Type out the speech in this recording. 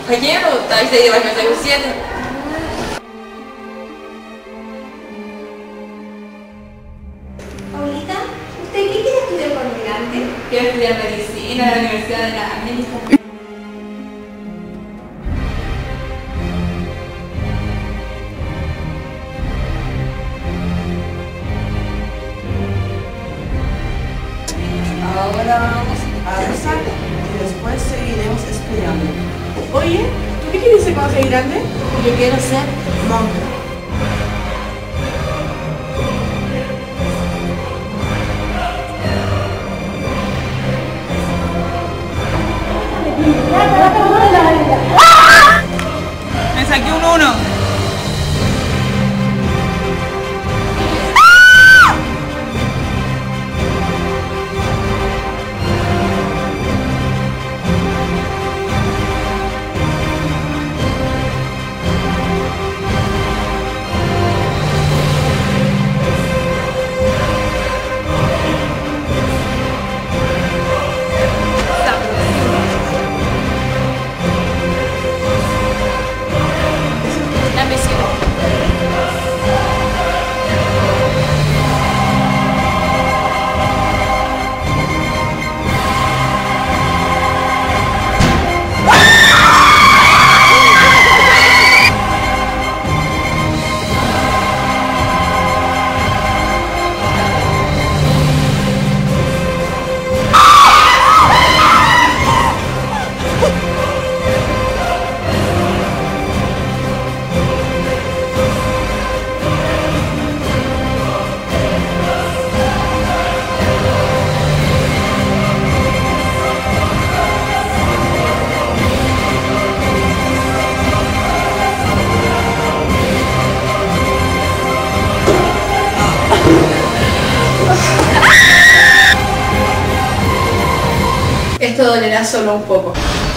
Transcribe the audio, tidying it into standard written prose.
Поеду, там если возьмем за беседы. Paulita, ¿usted qué quiere estudiar cuando grande? Quiero estudiar medicina en la Universidad de la América. Ahora vamos a rezar y después seguiremos estudiando. Oye, ¿tú qué quieres ser cuando seas grande? Yo quiero ser Monja. Me saqué un 1. Esto dolerá solo un poco.